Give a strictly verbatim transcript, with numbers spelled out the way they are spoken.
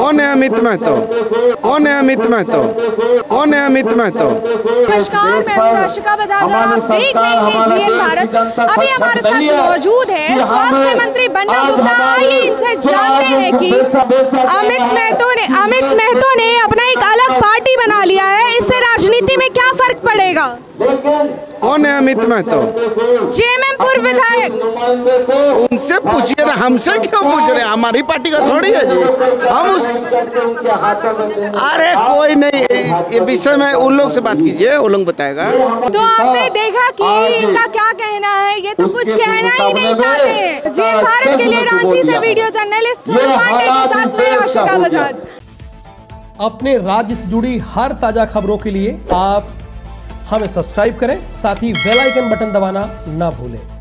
कौन है अमित महतो? कौन है अमित महतो? कौन है अमित महतो? नमस्कार, मैं राशिका बजाज, आप देख रहे हैं जीएन भारत। अभी हमारे साथ मौजूद है स्वास्थ्य मंत्री बन्ना गुप्ता। आइए इनसे जानते हैं कि अमित महतो ने अमित महतो ने अपना एक अलग पार्टी बना लिया है, इससे राजनीति में क्या फर्क पड़ेगा? कौन है अमित महतो? जेएमएम पूर्व विधायक। उनसे पूछिए ना, हमसे क्यों पूछ रहे हैं? हमारी पार्टी का थोड़ी है जी। हम उस अरे कोई नहीं, ये विषय में उन लोग से बात कीजिए, वो लोग बताएगा। तो आपने देखा कि इनका क्या कहना है, ये तो कुछ कहना ही नहीं चाहते। जीएन भारत के लिए रांची से वीडियो जर्नलिस्ट पांडे के साथ मैं राशिका बजाज। अपने राज्य से जुड़ी हर ताजा खबरों के लिए आप हमें सब्सक्राइब करें, साथ ही बेल आइकन बटन दबाना ना भूलें।